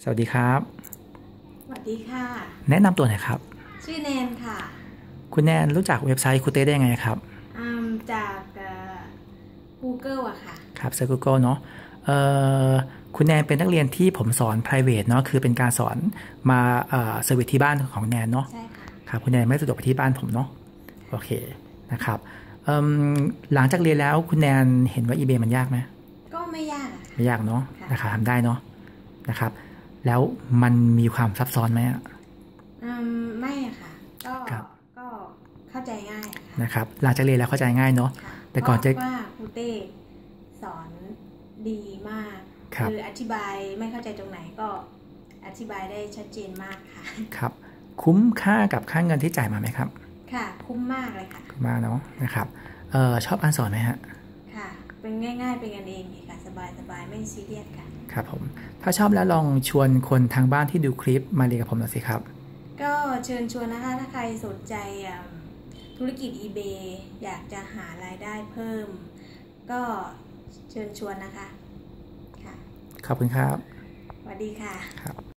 สวัสดีครับสวัสดีค่ะแนะนำตัวหน่อยครับชื่อแนนค่ะคุณแนนรู้จักเว็บไซต์คูเต้ได้ยังไงครับจากGoogle อะค่ะครับเซิร์ช Google เนาะเอ่อคุณแนนเป็นนักเรียนที่ผมสอน private เนาะคือเป็นการสอนมาเซอร์วิสที่บ้านของแนนเนาะใช่ค่ะครับคุณแนนไม่สะดวกไปที่บ้านผมเนาะโอเคนะครับเอิ่มหลังจากเรียนแล้วคุณแนนเห็นว่า eBay มันยากไหมก็ไม่ยากอะไม่ยากเนาะค่ะนะครับทำได้เนาะนะครับแล้วมันมีความซับซ้อนไหมไม่อะค่ะก็ครับก็เข้าใจง่ายอะค่ะนะครับหลังจากเรียนแล้วเข้าใจง่ายเนาะค่ะแต่เพราะก่อนจะว่าครูเต้สอนดีมากครับคืออธิบายไม่เข้าใจตรงไหนก็อธิบายได้ชัดเจนมากค่ะครับคุ้มค่ากับค่าเงินที่จ่ายมาไหมครับค่ะคุ้มมากเลยค่ะคุ้มมากเนาะนะครับชอบการสอนไหมฮะค่ะเป็นง่ายๆเป็นกันเองค่ะสบายๆไม่ซีเรียสค่ะครับผมถ้าชอบแล้วลองชวนคนทางบ้านที่ดูคลิปมาเรียนกับผมหน่อยสิครับก็เชิญชวนนะคะถ้าใครสนใจธุรกิจ eBay อยากจะหารายได้เพิ่มก็เชิญชวนนะคะค่ะขอบคุณครับสวัสดีค่ะครับ